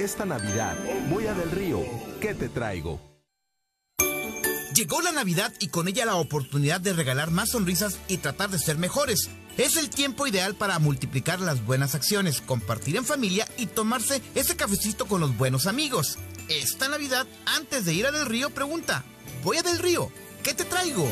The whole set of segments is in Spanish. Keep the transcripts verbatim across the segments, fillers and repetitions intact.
Esta Navidad, voy a Del Río. ¿Qué te traigo? Llegó la Navidad y con ella la oportunidad de regalar más sonrisas y tratar de ser mejores. Es el tiempo ideal para multiplicar las buenas acciones, compartir en familia y tomarse ese cafecito con los buenos amigos. Esta Navidad, antes de ir a Del Río, pregunta: voy a Del Río, ¿qué te traigo?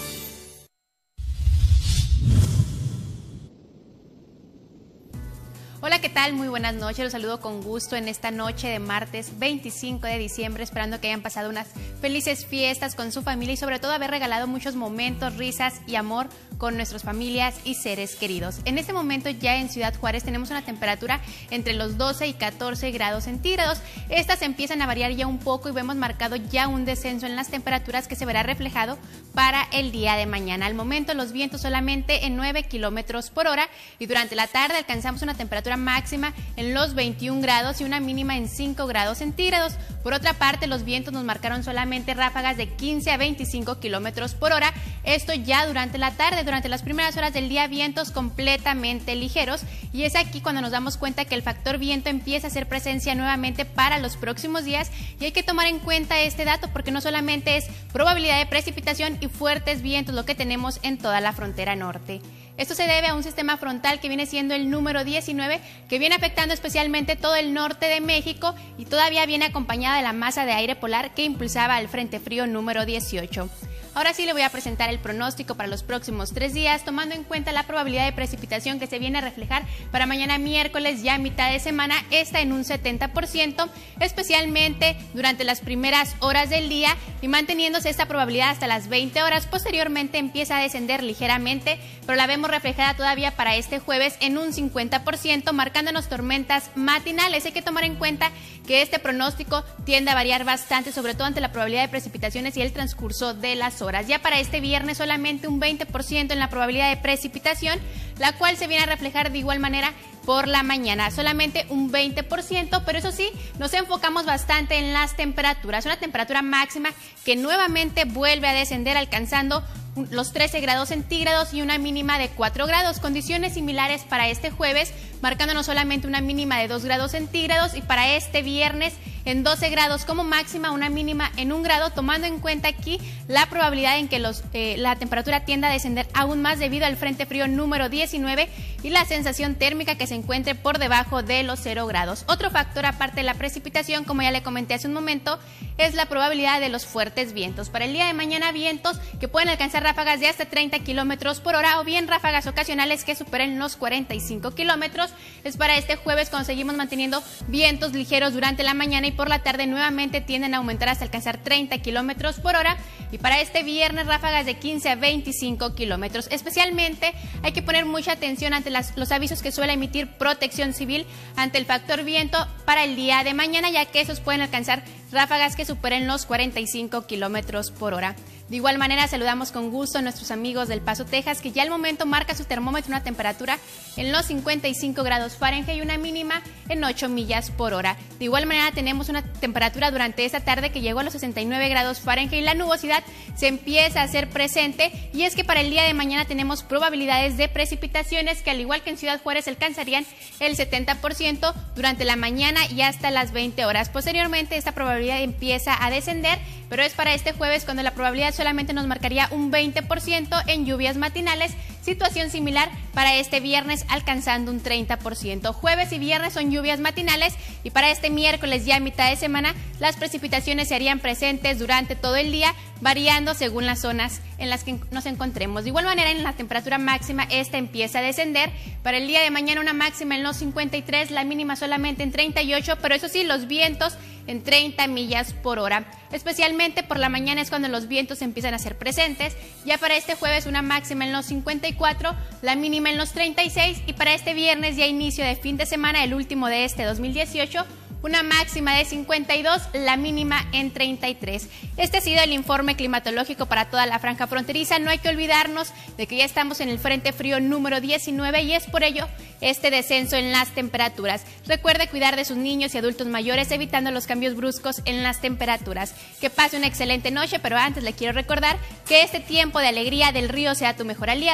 Hola, ¿qué tal? Muy buenas noches, los saludo con gusto en esta noche de martes veinticinco de diciembre, esperando que hayan pasado unas felices fiestas con su familia y sobre todo haber regalado muchos momentos, risas y amor con nuestras familias y seres queridos. En este momento ya en Ciudad Juárez tenemos una temperatura entre los doce y catorce grados centígrados. Estas empiezan a variar ya un poco y vemos marcado ya un descenso en las temperaturas que se verá reflejado para el día de mañana. Al momento los vientos solamente en nueve kilómetros por hora y durante la tarde alcanzamos una temperatura máxima en los veintiún grados y una mínima en cinco grados centígrados. Por otra parte, los vientos nos marcaron solamente ráfagas de quince a veinticinco kilómetros por hora. Esto ya durante la tarde, durante las primeras horas del día, vientos completamente ligeros. Y es aquí cuando nos damos cuenta que el factor viento empieza a hacer presencia nuevamente para los próximos días. Y hay que tomar en cuenta este dato porque no solamente es probabilidad de precipitación y fuertes vientos lo que tenemos en toda la frontera norte. Esto se debe a un sistema frontal que viene siendo el número diecinueve, que viene afectando especialmente todo el norte de México y todavía viene acompañada de la masa de aire polar que impulsaba al frente frío número dieciocho. Ahora sí le voy a presentar el pronóstico para los próximos tres días, tomando en cuenta la probabilidad de precipitación que se viene a reflejar para mañana miércoles, ya a mitad de semana, está en un setenta por ciento, especialmente durante las primeras horas del día y manteniéndose esta probabilidad hasta las veinte horas. Posteriormente empieza a descender ligeramente, pero la vemos reflejada todavía para este jueves en un cincuenta por ciento, marcándonos tormentas matinales. Hay que tomar en cuenta que este pronóstico tiende a variar bastante, sobre todo ante la probabilidad de precipitaciones y el transcurso de las horas. Ya para este viernes solamente un veinte por ciento en la probabilidad de precipitación, la cual se viene a reflejar de igual manera por la mañana, solamente un veinte por ciento, pero eso sí, nos enfocamos bastante en las temperaturas, una temperatura máxima que nuevamente vuelve a descender alcanzando los trece grados centígrados y una mínima de cuatro grados, condiciones similares para este jueves, marcándonos solamente una mínima de dos grados centígrados y para este viernes en doce grados como máxima, una mínima en un grado, tomando en cuenta aquí la probabilidad en que los, eh, la temperatura tienda a descender aún más debido al frente frío número diecinueve y la sensación térmica que se encuentre por debajo de los cero grados. Otro factor aparte de la precipitación, como ya le comenté hace un momento, es la probabilidad de los fuertes vientos. Para el día de mañana, vientos que pueden alcanzar ráfagas de hasta treinta kilómetros por hora o bien ráfagas ocasionales que superen los cuarenta y cinco kilómetros. Es para este jueves cuando seguimos manteniendo vientos ligeros durante la mañana y por la tarde nuevamente tienden a aumentar hasta alcanzar treinta kilómetros por hora. Y para este viernes ráfagas de quince a veinticinco kilómetros. Especialmente hay que poner mucha atención ante las, los avisos que suele emitir Protección Civil ante el factor viento para el día de mañana, ya que esos pueden alcanzar ráfagas que superen los cuarenta y cinco kilómetros por hora. De igual manera, saludamos con gusto a nuestros amigos del Paso, Texas, que ya al momento marca su termómetro una temperatura en los cincuenta y cinco grados Fahrenheit y una mínima en ocho millas por hora. De igual manera, tenemos una temperatura durante esta tarde que llegó a los sesenta y nueve grados Fahrenheit y la nubosidad se empieza a hacer presente. Y es que para el día de mañana tenemos probabilidades de precipitaciones que, al igual que en Ciudad Juárez, alcanzarían el setenta por ciento durante la mañana y hasta las veinte horas. Posteriormente, esta probabilidad empieza a descender, pero es para este jueves cuando la probabilidad solamente nos marcaría un veinte por ciento en lluvias matinales, situación similar para este viernes alcanzando un treinta por ciento. Jueves y viernes son lluvias matinales y para este miércoles ya a mitad de semana las precipitaciones se harían presentes durante todo el día, variando según las zonas en las que nos encontremos. De igual manera, en la temperatura máxima esta empieza a descender. Para el día de mañana una máxima en los cincuenta y tres, la mínima solamente en treinta y ocho, pero eso sí, los vientos en treinta millas por hora. Especialmente por la mañana es cuando los vientos empiezan a ser presentes. Ya para este jueves una máxima en los cincuenta y cuatro, la mínima en los treinta y seis y para este viernes ya inicio de fin de semana, el último de este dos mil dieciocho, una máxima de cincuenta y dos, la mínima en treinta y tres. Este ha sido el informe climatológico para toda la franja fronteriza. No hay que olvidarnos de que ya estamos en el frente frío número diecinueve y es por ello este descenso en las temperaturas. Recuerde cuidar de sus niños y adultos mayores, evitando los cambios bruscos en las temperaturas. Que pase una excelente noche, pero antes le quiero recordar que este tiempo de alegría Del Río sea tu mejor aliado.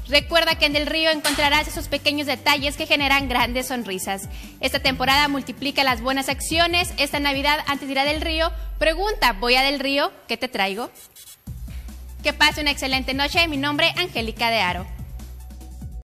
Recuerda que en Del Río encontrarás esos pequeños detalles que generan grandes sonrisas. Esta temporada multiplica las buenas acciones. Esta Navidad, antes de ir a Del Río, pregunta, ¿voy a Del Río? ¿Qué te traigo? Que pase una excelente noche. Mi nombre, Angélica de Aro.